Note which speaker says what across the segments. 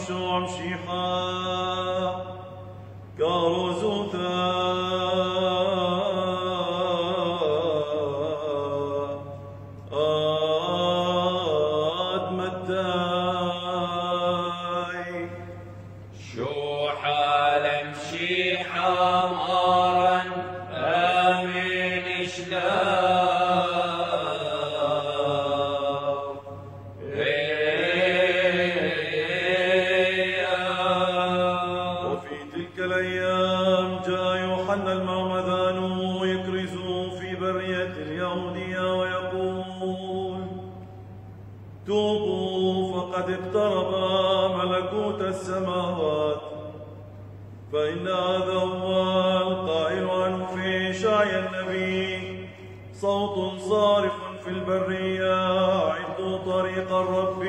Speaker 1: شوع مشيحة كاروزوتا السماوات. فإن هذا هو القائل عنه في إشعياء النبي: صوت صارخ في البرية أعدوا طريق الرب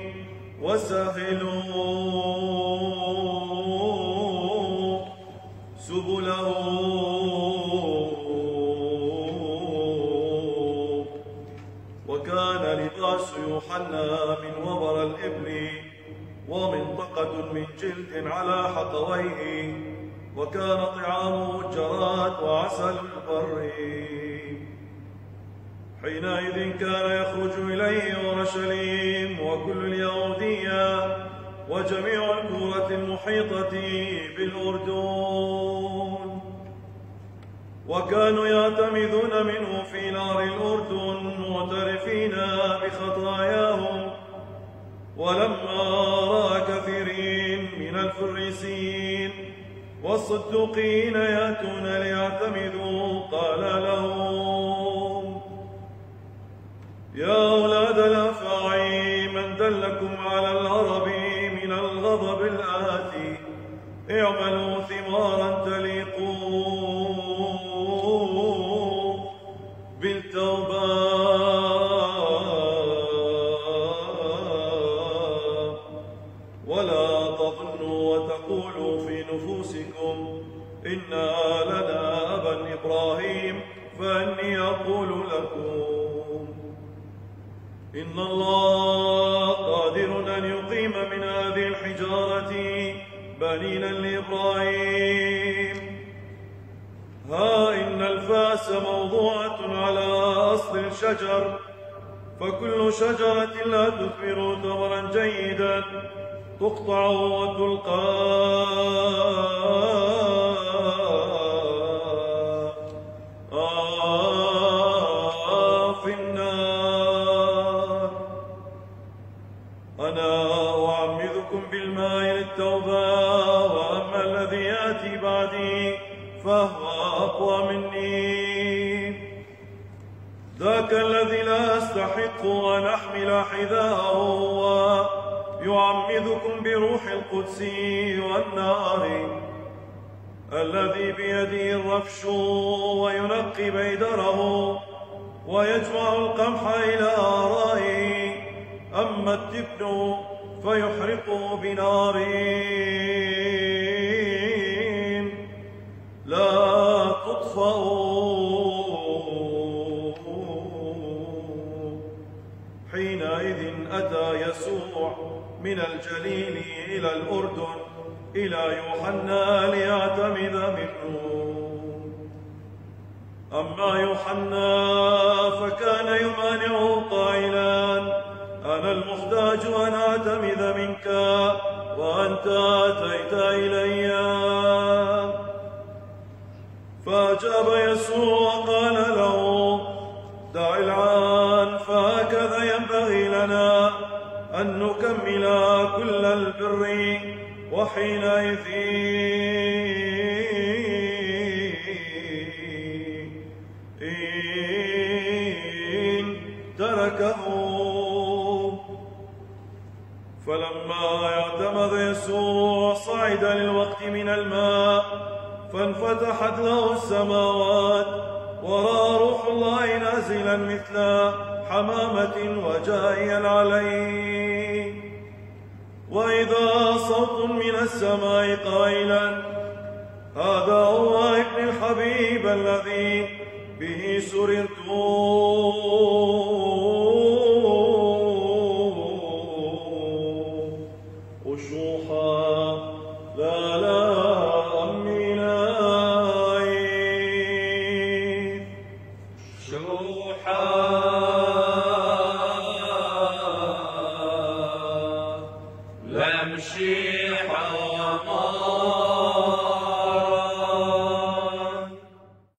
Speaker 1: وسهلوا سبله. وكان لباس يوحنا من وبر الإبل ومنطقة من جلد على حقويه، وكان طعامه الجراد وعسل البر. حينئذ كان يخرج إليه أورشليم وكل اليهودية وجميع الكرة المحيطة بالأردن، وكانوا يعتمدون منه في نار الأردن معترفين بخطاياهم. ولما رأى كثيرين من الفريسيين والصدوقيين يأتون ليعتمدوا قال لهم: يا أولاد الأفاعي، من دلكم على الهرب من الغضب الآتي؟ اعملوا ثمارا تليق بالتوبة، ولا تظنوا وتقولوا في نفوسكم: إنا لنا أبا إبراهيم. فإني أقول لكم إن الله قادر أن يقيم من هذه الحجارة بنينا لإبراهيم. ها إن الفاس موضوعة على أصل الشجر، فكل شجرة لا تثمر ثمرا جيدا تقطع وتلقى في النار. أنا أعمدكم بالماء للتوبة، وأما الذي يأتي بعدي فهو أقوى مني، ذاك الذي لا أستحق أن أحمل حذاءه، يعمدكم بروح القدس والنار، الذي بيده الرفش وينقي بيدره ويجمع القمح إلى آرائه. أما التبن فيحرقه بنار لا تطفأ. حينئذ أتى يسوع من الجليل إلى الأردن إلى يوحنا ليعتمد منه. أما يوحنا فكان يمانعه قائلا: أنا المحتاج أن أعتمد منك وأنت أتيت إلي. فأجاب يسوع وقال له: دع العان، فهكذا ينبغي لنا أن نكمل كل البر. وحينئذ تركه. فلما اعتمد يسوع صعد للوقت من الماء، فانفتحت له السماوات، ورأى روح الله نازلا مثل حمامة وجائيا عليه، وإذا صوت من السماء قائلا: هذا هو ابن الحبيب الذي به سررت. أشوحا
Speaker 2: مفتوحا